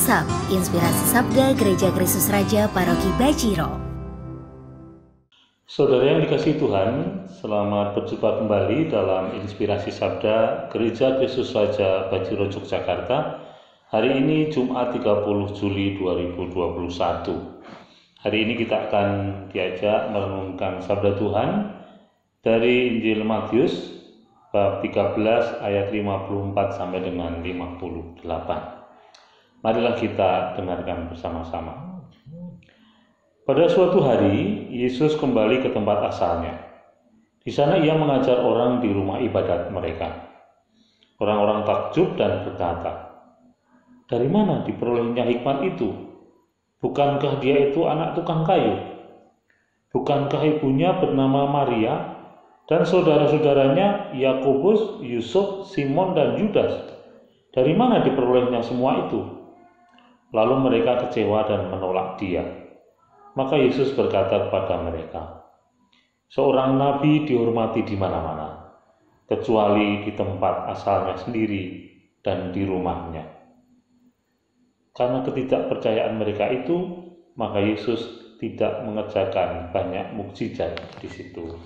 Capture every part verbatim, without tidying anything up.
WhatsApp Inspirasi Sabda Gereja Kristus Raja Paroki Bajiro. Saudara yang dikasihi Tuhan, selamat berjumpa kembali dalam Inspirasi Sabda Gereja Kristus Raja Bajiro Yogyakarta. Hari ini Jumat tiga puluh Juli dua ribu dua puluh satu. Hari ini kita akan diajak merenungkan Sabda Tuhan dari Injil Matius bab tiga belas ayat lima puluh empat sampai dengan lima puluh delapan. Marilah kita dengarkan bersama-sama. Pada suatu hari, Yesus kembali ke tempat asalnya. Di sana ia mengajar orang di rumah ibadat mereka. Orang-orang takjub dan berkata, "Dari mana diperolehnya hikmat itu? Bukankah dia itu anak tukang kayu? Bukankah ibunya bernama Maria dan saudara-saudaranya Yakobus, Yusuf, Simon, dan Yudas? Dari mana diperolehnya semua itu?" Lalu mereka kecewa dan menolak dia. Maka Yesus berkata kepada mereka, "Seorang nabi dihormati di mana-mana, kecuali di tempat asalnya sendiri dan di rumahnya." Karena ketidakpercayaan mereka itu, maka Yesus tidak mengerjakan banyak mukjizat di situ.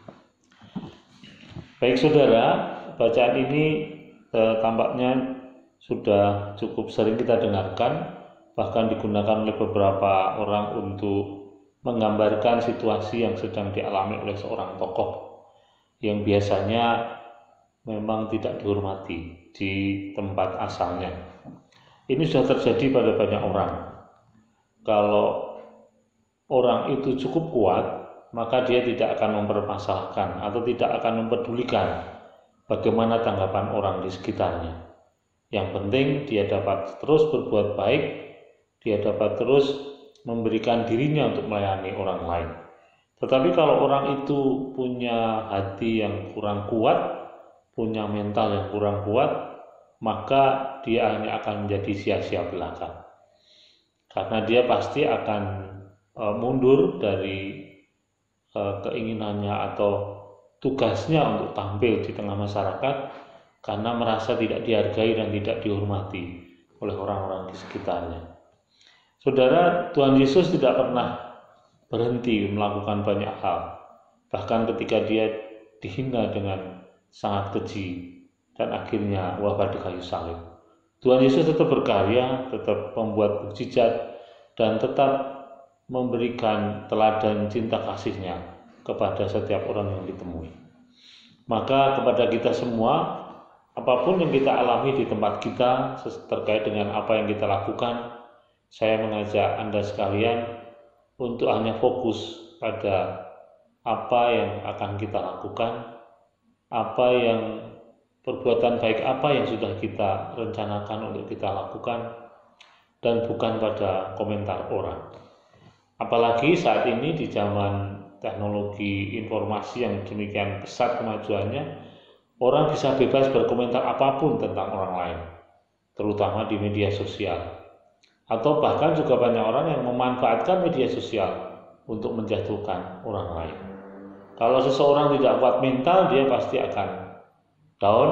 Baik saudara, bacaan ini eh, tampaknya sudah cukup sering kita dengarkan, bahkan digunakan oleh beberapa orang untuk menggambarkan situasi yang sedang dialami oleh seorang tokoh yang biasanya memang tidak dihormati di tempat asalnya. Ini sudah terjadi pada banyak orang. Kalau orang itu cukup kuat, maka dia tidak akan mempermasalahkan atau tidak akan mempedulikan bagaimana tanggapan orang di sekitarnya. Yang penting dia dapat terus berbuat baik, dia dapat terus memberikan dirinya untuk melayani orang lain. Tetapi kalau orang itu punya hati yang kurang kuat, punya mental yang kurang kuat, maka dia hanya akan menjadi sia-sia belaka. Karena dia pasti akan e, mundur dari e, keinginannya atau tugasnya untuk tampil di tengah masyarakat karena merasa tidak dihargai dan tidak dihormati oleh orang-orang di sekitarnya. Saudara, Tuhan Yesus tidak pernah berhenti melakukan banyak hal. Bahkan ketika dia dihina dengan sangat keji dan akhirnya wafat di kayu salib, Tuhan Yesus tetap berkarya, tetap membuat mukjizat, dan tetap memberikan teladan cinta kasih-Nya kepada setiap orang yang ditemui. Maka kepada kita semua, apapun yang kita alami di tempat kita terkait dengan apa yang kita lakukan, saya mengajak Anda sekalian untuk hanya fokus pada apa yang akan kita lakukan, apa yang perbuatan baik apa yang sudah kita rencanakan untuk kita lakukan, dan bukan pada komentar orang. Apalagi saat ini di zaman teknologi informasi yang demikian pesat kemajuannya, orang bisa bebas berkomentar apapun tentang orang lain, terutama di media sosial. Atau bahkan juga banyak orang yang memanfaatkan media sosial untuk menjatuhkan orang lain. Kalau seseorang tidak kuat mental, dia pasti akan down,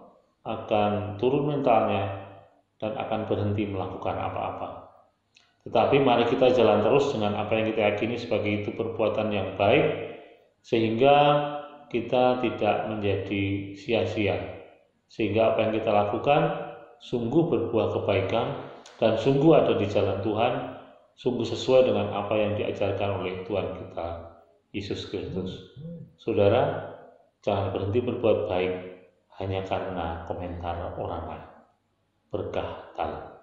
akan turun mentalnya, dan akan berhenti melakukan apa-apa. Tetapi mari kita jalan terus dengan apa yang kita yakini sebagai itu perbuatan yang baik, sehingga kita tidak menjadi sia-sia, sehingga apa yang kita lakukan sungguh berbuah kebaikan dan sungguh ada di jalan Tuhan, sungguh sesuai dengan apa yang diajarkan oleh Tuhan kita Yesus Kristus. Saudara, jangan berhenti berbuat baik hanya karena komentar orang lain. Berkah dalam.